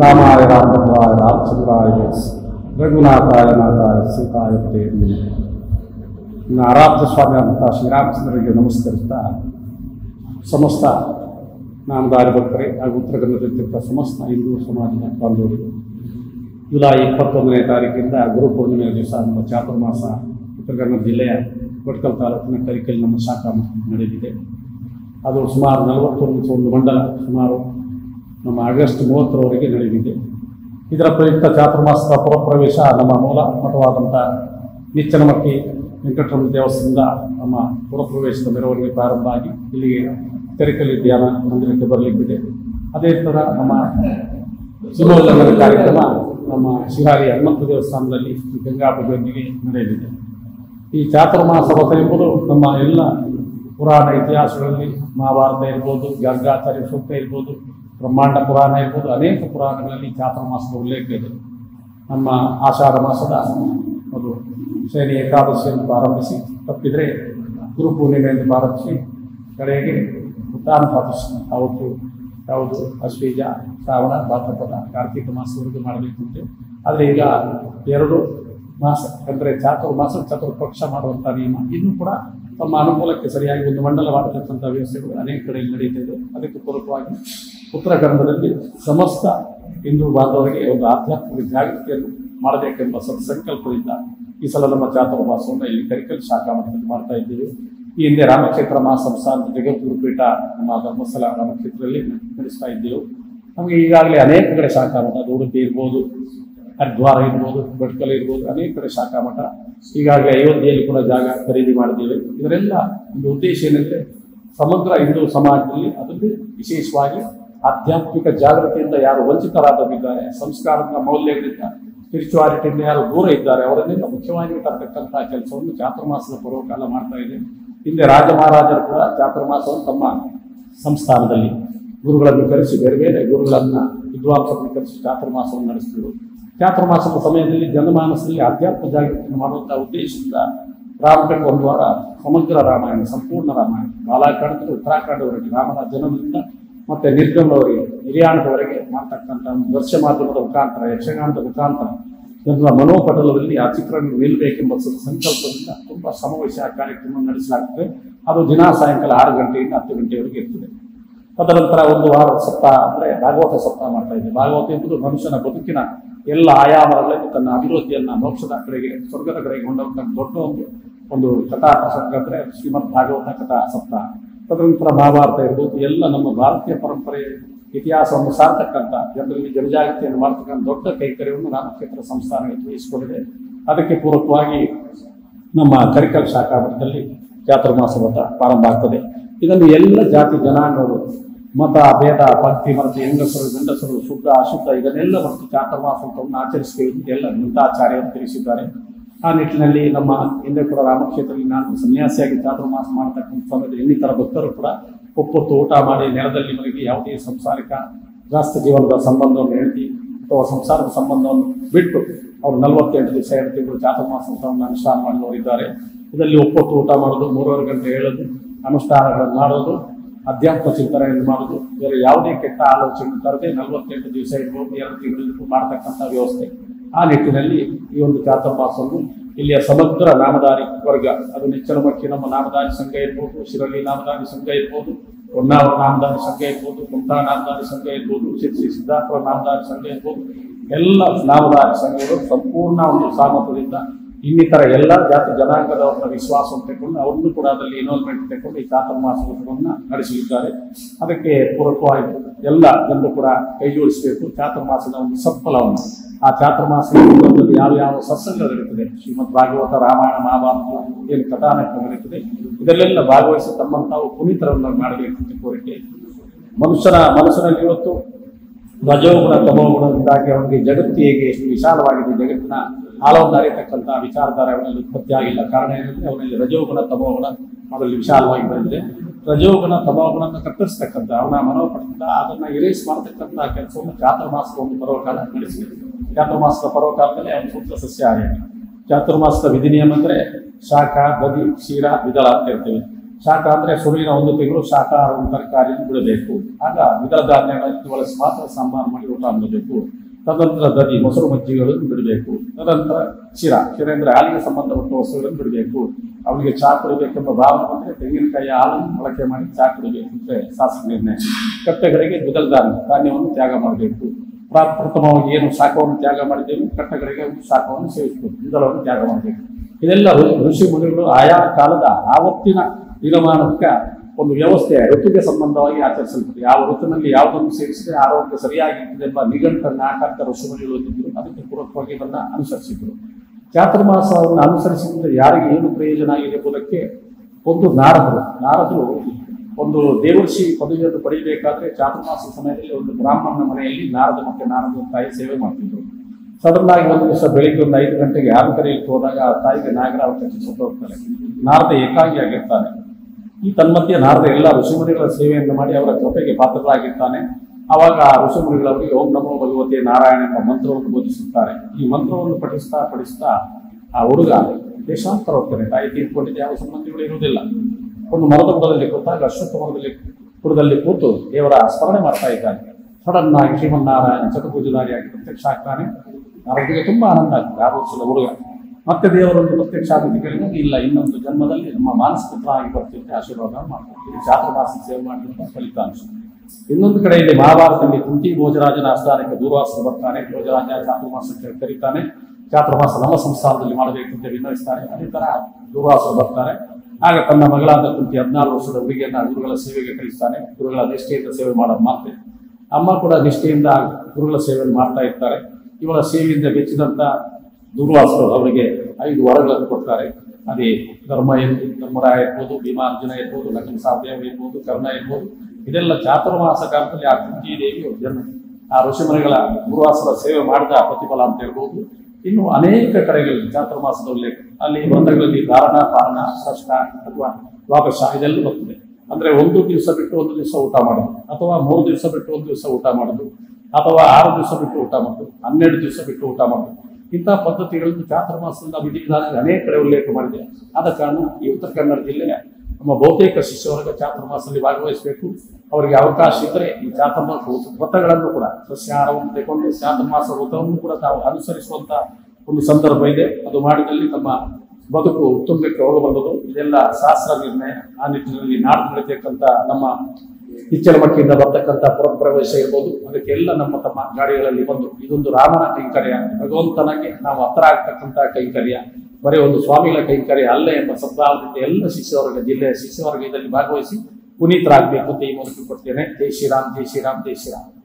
ರಾಮಾಯ ರಾಮಭದ್ರಾಯ ರಾಮಚಂದ್ರಾಯ ರಘುನಾಥಾಯ ನಾಥಾಯ ಸೀತಾಯ ಪದೇ ಇನ್ನು ಆರಾಧ್ಯ ಸ್ವಾಮಿ ಅಂತ ಶ್ರೀರಾಮಚಂದ್ರರಿಗೆ ನಮಸ್ಕರಿಸ್ತಾ ಸಮಸ್ತ ನಾಮಧಾರಿ ಭಕ್ತರೇ ಹಾಗೂ ಉತ್ತರ ಕನ್ನಡದಲ್ಲಿದ್ದ ಸಮಸ್ತ ಹಿಂದೂ ಸಮಾಜದ ಬಾಂಧವರಿಗೆ ಜುಲೈ 21ನೇ ತಾರೀಕಿಂದ ಗುರುಪೂರ್ಣಿಮೆಯ ದಿವಸ ನಮ್ಮ ಚಾತುರ್ಮಾಸ ಉತ್ತರ ಕನ್ನಡ ಜಿಲ್ಲೆಯ ಭಟ್ಕಲ್ ತಾಲೂಕಿನ ಕರಿಕಲ್ ನಮ್ಮ ಶಾಖಾ ನಡೆಯಲಿದೆ. ಅದು ಸುಮಾರು 41 ಮಂಡಲ ಸುಮಾರು ನಮ್ಮ ಆಗಸ್ಟ್ 30ರವರೆಗೆ ನಡೆಯಲಿದೆ. ಇದರ ಪ್ರಯುಕ್ತ ಚಾತುರ್ಮಾಸದ ಪುರಪ್ರವೇಶ ನಮ್ಮ ಮೂಲ ಮಠವಾದಂಥ ನಿಚ್ಚನಮಕ್ಕಿ ವೆಂಕಟರಮಣ ದೇವಸ್ಥಾನದಿಂದ ನಮ್ಮ ಪುರಪ್ರವೇಶದ ಮೆರವಣಿಗೆ ಪ್ರಾರಂಭ ಆಗಿ ಇಲ್ಲಿಗೆ ಕರಿಕಲಿ ಧ್ಯಾನ ಮಂದಿರಕ್ಕೆ ಬರಲಿಕ್ಕಿದೆ. ಅದೇ ಥರ ನಮ್ಮ ಶಿವೋಲ್ಲಂಘನ ಕಾರ್ಯಕ್ರಮ ನಮ್ಮ ಶಿರಾರಿ ಹನುಮಂತ ದೇವಸ್ಥಾನದಲ್ಲಿ ಗಂಗಾ ಪೂಜೆಯೊಂದಿಗೆ ನಡೆಯಲಿದೆ. ಈ ಚಾತುರ್ಮಾಸ ವ್ರತ ಎಂಬುದು ನಮ್ಮ ಎಲ್ಲ ಪುರಾಣ ಇತಿಹಾಸಗಳಲ್ಲಿ ಮಹಾಭಾರತ ಇರ್ಬೋದು, ಗರ್ಗಾಚಾರ್ಯ ಸೂಕ್ತ ಇರ್ಬೋದು, ಬ್ರಹ್ಮಾಂಡ ಪುರಾಣ ಇರ್ಬೋದು, ಅನೇಕ ಪುರಾಣಗಳಲ್ಲಿ ಚಾತುರ್ಮಾಸದ ಉಲ್ಲೇಖ ಇದೆ. ನಮ್ಮ ಆಷಾಢ ಮಾಸದ ಅದು ಶನಿ ಏಕಾದಶಿಯನ್ನು ಪ್ರಾರಂಭಿಸಿ ತಪ್ಪಿದರೆ ಗುರುಪೂರ್ಣಿಮೆಯನ್ನು ಪ್ರಾರಂಭಿಸಿ ಕಡೆಗೆ ಉತ್ತಾನ ಪ್ರಾತಸ್ಸಿ ಅವತ್ತು ಯಾವುದು ಅಶ್ವೀಜ, ಶ್ರಾವಣ, ಭಾದ್ರಪದ, ಕಾರ್ತಿಕ ಮಾಸವರೆಗೂ ಮಾಡಬೇಕಂತೆ. ಆದರೆ ಈಗ 2 ಮಾಸ ಅಂದರೆ ಚಾತುರ್ಮಾಸ ಚತುರ್ಪಕ್ಷ ಮಾಡುವಂಥ ನಿಯಮ ಇನ್ನೂ ಕೂಡ ತಮ್ಮ ಅನುಕೂಲಕ್ಕೆ ಸರಿಯಾಗಿ ಒಂದು ಮಂಡಲ ಮಾಡತಕ್ಕಂಥ ವ್ಯವಸ್ಥೆಗಳು ಅನೇಕ ಕಡೆಯಲ್ಲಿ ನಡೀತಿದೆ. ಅದಕ್ಕೆ ಪೂರಕವಾಗಿ ಉತ್ತರ ಕನ್ನಡದಲ್ಲಿ ಸಮಸ್ತ ಹಿಂದೂ ಬಾಂಧವರಿಗೆ ಒಂದು ಆಧ್ಯಾತ್ಮಿಕ ಜಾಗೃತಿಯನ್ನು ಮಾಡಬೇಕೆಂಬ ಸಂಕಲ್ಪದಿಂದ ಈ ಸಲ ನಮ್ಮ ಚಾತುರ್ಮಾಸವನ್ನು ಇಲ್ಲಿ ಕರಿಕಲ್ ಶಾಖಾ ಮಠದಲ್ಲಿ ಮಾಡ್ತಾ ಇದ್ದೀವಿ. ಈ ಹಿಂದೆ ರಾಮಕ್ಷೇತ್ರ ಮಹಾಸಂಸ್ಥಾನ ಜಗದ್ಗುರು ಪೀಠ ನಮ್ಮ ಧರ್ಮಸ್ಥಳ ರಾಮಕ್ಷೇತ್ರದಲ್ಲಿ ನಡೆಸ್ತಾ ಇದ್ದೆವು. ನಮಗೆ ಈಗಾಗಲೇ ಅನೇಕ ಕಡೆ ಶಾಖಾ ಮಠ, ಉಡುಪಿ ಇರ್ಬೋದು, ಹರಿದ್ವಾರ ಇರ್ಬೋದು, ಭಟ್ಕಲ್ ಇರ್ಬೋದು, ಅನೇಕ ಕಡೆ ಶಾಖಾ ಮಠ ಈಗಾಗಲೇ ಅಯೋಧ್ಯೆಯಲ್ಲಿ ಕೂಡ ಜಾಗ ಖರೀದಿ ಮಾಡಿದ್ದೇವೆ. ಇದರೆಲ್ಲ ಒಂದು ಉದ್ದೇಶ ಏನಂದರೆ ಸಮಗ್ರ ಹಿಂದೂ ಸಮಾಜದಲ್ಲಿ ಅದರಲ್ಲಿ ವಿಶೇಷವಾಗಿ ಆಧ್ಯಾತ್ಮಿಕ ಜಾಗೃತಿಯಿಂದ ಯಾರು ವಂಚಿತರಾದವರಿದ್ದಾರೆ, ಸಂಸ್ಕಾರದ ಮೌಲ್ಯಗಳಿಂದ ಸ್ಪಿರಿಚುವಾಲಿಟಿಯಿಂದ ಯಾರು ದೂರ ಇದ್ದಾರೆ ಅವರನ್ನೆಲ್ಲ ಮುಖ್ಯವಾಗಿ ತರತಕ್ಕಂಥ ಕೆಲಸವನ್ನು ಚಾತುರ್ಮಾಸದ ಪೂರ್ವಕಾಲ ಮಾಡ್ತಾ ಇದೆ. ಹಿಂದೆ ರಾಜ ಮಹಾರಾಜರು ಕೂಡ ಚಾತುರ್ಮಾಸವನ್ನು ತಮ್ಮ ಸಂಸ್ಥಾನದಲ್ಲಿ ಗುರುಗಳನ್ನು ಕರೆಸಿ ಬೇರೆ ಬೇರೆ ಗುರುಗಳನ್ನು ವಿದ್ವಾಂಸರನ್ನು ಕರೆಸಿ ಚಾತುರ್ಮಾಸವನ್ನು ನಡೆಸಿದರು. ಚಾತುರ್ಮಾಸದ ಸಮಯದಲ್ಲಿ ಜನಮಾನಸದಲ್ಲಿ ಆಧ್ಯಾತ್ಮ ಜಾಗೃತಿಯನ್ನು ಮಾಡುವಂಥ ಉದ್ದೇಶದಿಂದ ರಾಮಕಂಡ 1 ವಾರ ಸಮಗ್ರ ರಾಮಾಯಣ, ಸಂಪೂರ್ಣ ರಾಮಾಯಣ ಬಾಲಕಾಂಡ ಉತ್ತರಾಖಂಡವರೆಗೆ ರಾಮನ ಜನನದಿಂದ ಮತ್ತು ನಿರ್ಗಮನವರೆಗೆ ನಿರ್ಯಾಣದವರೆಗೆ ಮಾಡ್ತಕ್ಕಂಥ ದೃಶ್ಯ ಮಾಧ್ಯಮದ ಮುಖಾಂತರ, ಯಕ್ಷಗಾನದ ಮುಖಾಂತರ ಜನರ ಮನೋಪಟಲದಲ್ಲಿ ಆ ಚಿತ್ರವನ್ನು ನಿಲ್ಲಬೇಕೆಂಬ ಸಂಕಲ್ಪದಿಂದ ತುಂಬ ಸಮಾವೇಶ ಕಾರ್ಯಕ್ರಮ ನಡೆಸಲಾಗ್ತದೆ. ಅದು ದಿನ ಸಾಯಂಕಾಲ 6 ಗಂಟೆಯಿಂದ 10 ಗಂಟೆವರೆಗೆ ಇರ್ತದೆ. ತದನಂತರ 1 ವಾರ ಸಪ್ತಾಹ ಅಂದರೆ ಭಾಗವತ ಸಪ್ತಾಹ ಮಾಡ್ತಾ ಇದ್ದೆ. ಭಾಗವತ ಎಂಬುದು ಮನುಷ್ಯನ ಬದುಕಿನ ಎಲ್ಲ ಆಯಾಮಗಳಲ್ಲಿ ತನ್ನ ಅಭಿವೃದ್ಧಿಯನ್ನು ಮೋಕ್ಷದ ಕಡೆಗೆ, ಸ್ವರ್ಗದ ಕಡೆಗೆ ಕೊಂಡಂಥ ದೊಡ್ಡ ಒಂದು ಕಥಾ ಪ್ರಸಂಗ ಅಂದರೆ ಶ್ರೀಮದ್ ಭಾಗವತ ಕಥಾ ಸಪ್ತಾಹ. ತದನಂತರ ಮಹಾಭಾರತ ಇರ್ಬೋದು, ಎಲ್ಲ ನಮ್ಮ ಭಾರತೀಯ ಪರಂಪರೆ ಇತಿಹಾಸವನ್ನು ಸಾರ್ತಕ್ಕಂಥ ಜನರಲ್ಲಿ ಜನಜಾಗೃತಿಯನ್ನು ಮಾಡ್ತಕ್ಕಂಥ ದೊಡ್ಡ ಕೈಕರ್ಯವನ್ನು ರಾಮಕ್ಷೇತ್ರ ಸಂಸ್ಥಾನ ವಹಿಸಿಕೊಂಡಿದೆ. ಅದಕ್ಕೆ ಪೂರಕವಾಗಿ ನಮ್ಮ ಕರಿಕಲ್ ಶಾಖಾ ಮಠದಲ್ಲಿ ಚಾತುರ್ಮಾಸ ವ್ರತ ಪ್ರಾರಂಭ ಆಗ್ತದೆ. ಇದನ್ನು ಎಲ್ಲ ಜಾತಿ ಜನಾಂಗಗಳು, ಮತ ಭೇದ, ಪಂಕ್ತಿ ಮರತಿ, ಹೆಂಗಸರು ಗಂಡಸರು, ಶುದ್ಧ ಅಶುದ್ಧ ಇದನ್ನೆಲ್ಲ ಮತ್ತು ಚಾತುರ್ಮಾಸ ವ್ರತವನ್ನು ಆಚರಿಸ್ತೇವೆ ಎಲ್ಲ ಗ್ರಂಥಾಚಾರ್ಯರು ತಿಳಿಸಿದ್ದಾರೆ. ಆ ನಿಟ್ಟಿನಲ್ಲಿ ನಮ್ಮ ಹಿಂದೆ ಕೂಡ ರಾಮಕ್ಷೇತ್ರದಲ್ಲಿ ನಾನು ಸನ್ಯಾಸಿಯಾಗಿ ಚಾತುರ್ಮಾಸ ಮಾಡತಕ್ಕಂಥ ಸಮಯದಲ್ಲಿ ಇನ್ನಿತರ ಭಕ್ತರು ಕೂಡ ಒಪ್ಪೊತ್ತು ಊಟ ಮಾಡಿ ನೆಲದಲ್ಲಿ ಮಲಗಿ ಯಾವುದೇ ಸಂಸಾರಿಕ ಗೃಹಸ್ಥ ಜೀವನದ ಸಂಬಂಧವನ್ನು ಹೇಳ್ತಿ ಅಥವಾ ಸಂಸಾರದ ಸಂಬಂಧವನ್ನು ಬಿಟ್ಟು ಅವರು 48 ದಿವಸ 2 ತಿಂಗಳು ಚಾತುರ್ಮಾಸ ವ್ರತವನ್ನು ಅನುಷ್ಠಾನ ಮಾಡಿದವರಿದ್ದಾರೆ. ಇದರಲ್ಲಿ ಒಪ್ಪೊತ್ತು ಊಟ ಮಾಡೋದು, 3.5 ಗಂಟೆ ಹೇಳೋದು, ಅನುಷ್ಠಾನಗಳನ್ನು ಮಾಡೋದು, ಅಧ್ಯಾತ್ಮ ಚಿಂತನೆಯನ್ನು ಮಾಡೋದು, ಬೇರೆ ಯಾವುದೇ ಕೆಟ್ಟ ಆಲೋಚನೆ ತರದೆ 48 ದಿವಸ ಇರ್ಬೋದು, 2 ತಿಂಗಳು ಮಾಡತಕ್ಕಂಥ ವ್ಯವಸ್ಥೆ. ಆ ನಿಟ್ಟಿನಲ್ಲಿ ಈ ಒಂದು ಚಾತುರ್ಮಾಸವನ್ನು ಇಲ್ಲಿಯ ಸಮಗ್ರ ನಾಮಧಾರಿ ವರ್ಗ, ಅದು ನಿಚ್ಚನಮಕ್ಕಿ ನಮ್ಮ ನಾಮಧಾರಿ ಸಂಘ ಇರ್ಬೋದು, ಶಿರಳ್ಳಿ ನಾಮಧಾರಿ ಸಂಘ ಇರ್ಬೋದು, ಹೊನ್ನಾವರ ನಾಮಧಾರಿ ಸಂಘ ಇರ್ಬೋದು, ಕುಂಟಾ ನಾಮಧಾರಿ ಸಂಘ ಇರ್ಬೋದು, ಶ್ರೀ ಸಿದ್ದಾಪುರ ನಾಮಧಾರಿ ಸಂಘ ಇರ್ಬೋದು, ಎಲ್ಲ ನಾಮಧಾರಿ ಸಂಘಗಳು ಸಂಪೂರ್ಣ ಒಂದು ಸಾಮರ್ಥ್ಯದಿಂದ ಇನ್ನಿತರ ಎಲ್ಲ ಜಾತಿ ಜನಾಂಗದವರ ವಿಶ್ವಾಸವನ್ನು ತೆಗೆದುಕೊಂಡು ಅವ್ರನ್ನೂ ಕೂಡ ಅದರಲ್ಲಿ ಇನ್ವಾಲ್ವ್ಮೆಂಟ್ ತೆಗೆದುಕೊಂಡು ಈ ಚಾತುರ್ಮಾಸವನ್ನು ನಡೆಸಲಿದ್ದಾರೆ. ಅದಕ್ಕೆ ಪೂರಕವಾಗಿ ಎಲ್ಲ ಜನರು ಕೂಡ ಕೈ ಜೋಡಿಸಬೇಕು. ಚಾತುರ್ಮಾಸದ ಒಂದು ಸತ್ಫಲವನ್ನು ಆ ಚಾತುರ್ಮಾಸದಲ್ಲಿ ಯಾವ ಸತ್ಸಂಗಗಳಿರ್ತದೆ, ಶ್ರೀಮದ್ ಭಾಗವತ, ರಾಮಾಯಣ, ಮಹಾಭಾರತ ಏನು ಕಥಾನಕಗಳಿರ್ತದೆ ಇದರಲ್ಲೆಲ್ಲ ಭಾಗವಹಿಸಿ ತಮ್ಮಂತಾವು ಪುನೀತರನ್ನು ಮಾಡಬೇಕಂತ ಕೋರಿಕೆ. ಮನುಷ್ಯನ ಮನಸ್ಸಿನಲ್ಲಿ ಇವತ್ತು ರಜೋಗುಣ ತಮೋಗುಣದಿಂದಾಗಿ ಅವನಿಗೆ ಜಗತ್ತು ಹೇಗೆ ಎಷ್ಟು ವಿಶಾಲವಾಗಿದೆ, ಜಗತ್ತಿನ ಆಳವನ್ನು ಅರಿತಕ್ಕಂಥ ವಿಚಾರಧಾರೆ ಅವನಲ್ಲಿ ಉತ್ಪತ್ತಿ ಆಗಿಲ್ಲ. ಕಾರಣ ಏನಂದರೆ ಅವನಲ್ಲಿ ರಜೋಗುಣ ತಮೋಗುಣ ಅದರಲ್ಲಿ ವಿಶಾಲವಾಗಿ ಬಂದಿದೆ. ರಜೋಗುಣ ತಮೋಗುಣವನ್ನು ಕತ್ತರಿಸ್ತಕ್ಕಂಥ ಅವನ ಮನೋಪಟದಿಂದ ಅದನ್ನು ಇರೇಸ್ ಮಾಡತಕ್ಕಂಥ ಕೆಲಸವನ್ನು ಚಾತುರ್ಮಾಸದ ಒಂದು ಪರ್ವಕಾಲ ನಡೆಸಿದೆ. ಚಾತುರ್ಮಾಸದ ಪರ್ವಕಾಲದಲ್ಲಿ ಅವನು ಸೂಕ್ತ ಸಸ್ಯಾಹಾರಿ. ಚಾತುರ್ಮಾಸದ ವಿಧಿ ನಿಯಮ ಅಂದರೆ ಶಾಖ, ದಧಿ, ಕ್ಷೀರ, ದ್ವಿದಳ ಅಂತ ಇರ್ತೇವೆ. ಶಾಖ ಅಂದರೆ ಸುರುವಿನ 1 ತಿಂಗಳು ಶಾಖಾಹಾರ ತರಕಾರಿ ಬಿಡಬೇಕು. ಆಗ ದ್ವಿದಳ ಧಾನ್ಯಗಳನ್ನು ಬಳಸಿ ಮಾತ್ರ ಸಾಂಬಾರು ಮಾಡಿ ಊಟ ಮಾಡಬೇಕು. ತದನಂತರ ದಧಿ ಮೊಸರು ಮಜ್ಜಿಗೆಗಳನ್ನು ಬಿಡಬೇಕು. ತದನಂತರ ಶಿರ ಅಂದರೆ ಹಾಲಿಗೆ ಸಂಬಂಧಪಟ್ಟ ವಸ್ತುಗಳನ್ನು ಬಿಡಬೇಕು. ಅವನಿಗೆ ಚಹಾ ಕುಡಿಬೇಕೆಂಬ ಭಾವನೆ ಬಂದರೆ ತೆಂಗಿನಕಾಯಿ ಹಾಲನ್ನು ಬಳಕೆ ಮಾಡಿ ಚಹಾ ಕುಡಿಬೇಕು ಅಂದರೆ ಶಾಸ್ತ್ರ ನಿರ್ಣಯ. ಕಟ್ಟೆಗಳಿಗೆ ದ್ವಿದಳ ಧಾನ್ಯವನ್ನು ತ್ಯಾಗ ಮಾಡಬೇಕು. ಪ್ರಥಮವಾಗಿ ಏನು ಶಾಖವನ್ನು ತ್ಯಾಗ ಮಾಡಿದ್ದೇವೆ, ಕಟ್ಟೆಗಳಿಗೆ ಶಾಖವನ್ನು ಸೇವಿಸಬೇಕು, ದ್ವಿದಳವನ್ನು ತ್ಯಾಗ ಮಾಡಬೇಕು. ಇದೆಲ್ಲ ಋಷಿ ಮುನಿಗಳು ಆಯಾ ಕಾಲದ ಆವತ್ತಿನ ದಿನಮಾನಕ್ಕೆ ಒಂದು ವ್ಯವಸ್ಥೆ ಋತುಗೆ ಸಂಬಂಧವಾಗಿ ಆಚರಿಸಲ್ಪಟ್ಟಿದೆ. ಯಾವ ಋತುವಿನಲ್ಲಿ ಯಾವುದನ್ನು ಸೇರಿಸಿದರೆ ಆರೋಗ್ಯ ಸರಿಯಾಗಿರ್ತದೆ ಎಂಬ ನಿಘಂಟನ್ನು ಆಕಾರದ ಋಷಿಮುನಿಗಳು ಹೊಂದಿದ್ದರು. ಅದಕ್ಕೆ ಪೂರಕವಾಗಿ ಇದನ್ನು ಅನುಸರಿಸಿದರು. ಚಾತುರ್ಮಾಸವನ್ನು ಅನುಸರಿಸಿದರೆ ಯಾರಿಗೆ ಏನು ಪ್ರಯೋಜನ ಆಗಿದೆ ಎಂಬುದಕ್ಕೆ ಒಂದು ನಾರದರು ಒಂದು ದೇವರ್ಷಿ ಪದವಿಯನ್ನು ಪಡೆಯಬೇಕಾದ್ರೆ ಚಾತುರ್ಮಾಸ ಸಮಯದಲ್ಲಿ ಒಂದು ಬ್ರಾಹ್ಮಣನ ಮನೆಯಲ್ಲಿ ನಾರದ ತಾಯಿ ಸೇವೆ ಮಾಡ್ತಿದ್ರು. ಸಡನ್ ಆಗಿ ಒಂದು ದಿವಸ ಬೆಳಿಗ್ಗೆ ಒಂದು 5 ಗಂಟೆಗೆ ಹಾಲು ಕರೆಯಲಿಕ್ಕೆ ಹೋದಾಗ ಆ ತಾಯಿಗೆ ನಾಗರಾವ್ ಕಚ್ಚಿಸಿಕೊಂಡು ಹೋಗ್ತಾರೆ. ನಾರದ ಏಕಾಂಗಿಯಾಗಿರ್ತಾನೆ. ಈ ತನ್ಮಧ್ಯೆ ನಾರದ ಎಲ್ಲ ಋಷಿಮುನಿಗಳ ಸೇವೆಯನ್ನು ಮಾಡಿ ಅವರ ಕೃಪೆಗೆ ಪಾತ್ರರಾಗಿರ್ತಾನೆ. ಆವಾಗ ಆ ಋಷಿಮುನಿಗಳವರಿಗೆ ಓಂ ನಮೋ ಭಗವತೆ ನಾರಾಯಣ ಎಂಬ ಮಂತ್ರವನ್ನು ಬೋಧಿಸುತ್ತಾರೆ. ಈ ಮಂತ್ರವನ್ನು ಪಠಿಸ್ತಾ ಆ ಹುಡುಗ ದೇಶಾಂತರ ಹೋಗ್ತಾನೆ. ತಾಯಿ ತೀರ್ಕೊಂಡಿದ್ದೆ, ಯಾವ ಸಂಬಂಧಿಗಳು ಇರುವುದಿಲ್ಲ. ಒಂದು ಮರದ ಬುಡದಲ್ಲಿ ಕೂತಾಗ ಅಶ್ವತ್ಥ ಬುಡದಲ್ಲಿ ಕೂತು ದೇವರ ಸ್ಮರಣೆ ಮಾಡ್ತಾ ಇದ್ದಾನೆ. ಸಡನ್ ಆಗಿ ಶ್ರೀಮನ್ನಾರಾಯಣ ಚತುರ್ಭುಜಧಾರಿಯಾಗಿ ಪ್ರತ್ಯಕ್ಷ ಆಗ್ತಾನೆ. ನಾರದಿಗೆ ತುಂಬಾ ಆನಂದ ಆಗ್ತದೆ. 6 ವರ್ಷದ ಹುಡುಗ ಮತ್ತೆ ದೇವರೊಂದು ಪ್ರತ್ಯಕ್ಷ ಆಗುತ್ತೆ. ಕೇಳಿದಾಗ ಇಲ್ಲ, ಇನ್ನೊಂದು ಜನ್ಮದಲ್ಲಿ ನಮ್ಮ ಮಾನಸ ಪುತ್ರ ಆಗಿ ಬರ್ತಿದ್ದೆ ಆಶೀರ್ವಾದ ಮಾಡ್ತಾರೆ. ಇದು ಚಾತುರ್ಮಾಸ ಸೇವೆ ಮಾಡಿದಂಥ ಫಲಿತಾಂಶ. ಇನ್ನೊಂದು ಕಡೆಯಲ್ಲಿ ಮಹಾಭಾರತದಲ್ಲಿ ಕುಂತಿ ಭೋಜರಾಜನ ಆಸ್ಥಾನಕ್ಕೆ ದೂರ್ವಾಸರು ಬರ್ತಾನೆ. ಭೋಜರಾಜ ಚಾತುರ್ಮಾಸಕ್ಕೆ ಕರೀತಾನೆ. ಚಾತುರ್ಮಾಸ ನಮ್ಮ ಸಂಸ್ಥಾನದಲ್ಲಿ ಮಾಡಬೇಕು ಅಂತ ವಿನಯಿಸ್ತಾನೆ. ಅದೇ ತರ ದೂರ್ವಾಸರು ಬರ್ತಾರೆ. ಆಗ ತನ್ನ ಮಗಳಾದ ಕುಂತಿ 14 ವರ್ಷದ ಹುಡುಗಿಯನ್ನ ಗುರುಗಳ ಸೇವೆಗೆ ಕಳಿಸ್ತಾನೆ. ಗುರುಗಳ ನಿಷ್ಠೆಯಿಂದ ಸೇವೆ ಮಾಡೋದು ಮಾತ್ರ. ಅಮ್ಮ ಕೂಡ ನಿಷ್ಠೆಯಿಂದ ಗುರುಗಳ ಸೇವೆಯನ್ನು ಮಾಡ್ತಾ ಇರ್ತಾರೆ. ಇವಳ ಸೇವೆಯಿಂದ ಬೆಚ್ಚಿದಂತ ದೂರ್ವಾಸರು ಅವರಿಗೆ 5 ವರಗಳನ್ನು ಕೊಡ್ತಾರೆ. ಅದೇ ಧರ್ಮರಾಯ ಇರ್ಬೋದು, ಭೀಮಾರ್ಜುನ ಇರ್ಬೋದು, ಲಕ್ಷ್ಮಣ ಸಾಧೇವ ಇರ್ಬೋದು, ಕರ್ಣ ಇರ್ಬೋದು. ಇದೆಲ್ಲ ಚಾತುರ್ಮಾಸ ಕಾಲದಲ್ಲಿ ಆ ಕುಂತಿ ದೇವಿಯು ಆ ಋಷಿಮುನಿಗಳ ದೂರ್ವಾಸರ ಸೇವೆ ಮಾಡಿದ ಪ್ರತಿಫಲ ಅಂತ ಹೇಳ್ಬೋದು. ಇನ್ನು ಅನೇಕ ಕಡೆಗಳಲ್ಲಿ ಚಾತುರ್ಮಾಸದ ಉಲ್ಲೇಖ ಅಲ್ಲಿ ಗ್ರಂಥಗಳಲ್ಲಿ ಧಾರಣ, ಪಾರಣ, ಷಷ್ಠ ಅಥವಾ ದ್ವಾದಶ ಇದೆಲ್ಲ ಬರ್ತದೆ. ಅಂದ್ರೆ 1 ದಿವಸ ಬಿಟ್ಟು 1 ದಿವಸ ಊಟ ಮಾಡೋದು, ಅಥವಾ 3 ದಿವಸ ಬಿಟ್ಟು 1 ದಿವಸ ಊಟ ಮಾಡೋದು, ಅಥವಾ 6 ದಿವಸ ಬಿಟ್ಟು ಊಟ ಮಾಡೋದು, 12 ದಿವಸ ಬಿಟ್ಟು ಊಟ ಮಾಡೋದು. ಇಂತಹ ಪದ್ಧತಿಗಳನ್ನು ಚಾತುರ್ಮಾಸದಿಂದ ವಿಧಿವಿಧಾನದಲ್ಲಿ ಅನೇಕ ಕಡೆ ಉಲ್ಲೇಖ ಮಾಡಿದೆ. ಆದ ಕಾರಣ ಈ ಉತ್ತರ ಕನ್ನಡ ಜಿಲ್ಲೆಯ ನಮ್ಮ ಬಹುತೇಕ ಶಿಷ್ಯವರ್ಗ ಚಾತುರ್ಮಾಸದಲ್ಲಿ ಭಾಗವಹಿಸಬೇಕು. ಅವರಿಗೆ ಅವಕಾಶ ಇದ್ದರೆ ಈ ಚಾತುರ್ಮಾಸ ವ್ರತಗಳನ್ನು ಕೂಡ ಸಸ್ಯಾಹಾರವನ್ನು ತೆಗೆದುಕೊಂಡು ಚಾತುರ್ಮಾಸ ವ್ರತವನ್ನು ಕೂಡ ತಾವು ಅನುಸರಿಸುವಂತ ಒಂದು ಸಂದರ್ಭ ಇದೆ. ಅದು ಮಾಡಿದಲ್ಲಿ ತಮ್ಮ ಬದುಕು ಉತ್ತುಂಗಕ್ಕೆ ಹೋಗಬಲ್ಲದು. ಇದೆಲ್ಲ ಶಾಸ್ತ್ರ ನಿರ್ಣಯ. ಆ ನಿಟ್ಟಿನಲ್ಲಿ ನಾಡು ನಡೀತಕ್ಕಂಥ ನಮ್ಮ ಇಚ್ಚಲಮಟ್ಟಿಯಿಂದ ಬರ್ತಕ್ಕಂಥ ಪುರಪ್ರವೇಶ ಇರ್ಬೋದು, ಅದಕ್ಕೆಲ್ಲ ನಮ್ಮ ತಮ್ಮ ಗಾಡಿಗಳಲ್ಲಿ ಬಂದು ಇದೊಂದು ರಾಮನ ಕೈಂಕರ್ಯ, ಭಗವಂತನಿಗೆ ನಾವು ಹತ್ರ ಆಗ್ತಕ್ಕಂಥ ಕೈಂಕರ್ಯ, ಬರೀ ಒಂದು ಸ್ವಾಮಿಗಳ ಕೈಂಕರ್ಯ ಅಲ್ಲ ಎಂಬ ಸದ್ಭಾವದಿಂದ ಎಲ್ಲ ಶಿಷ್ಯವರ್ಗ, ಜಿಲ್ಲೆಯ ಶಿಷ್ಯವರ್ಗ ಇದರಲ್ಲಿ ಭಾಗವಹಿಸಿ ಪುನೀತರಾಗಬೇಕು ಅಂತ ಈ ಮೂಲಕ ಕೊಡ್ತೇನೆ. ಜೈ ಶ್ರೀರಾಮ್, ಜೈ ಶ್ರೀರಾಮ್, ಜೈ ಶ್ರೀರಾಮ್.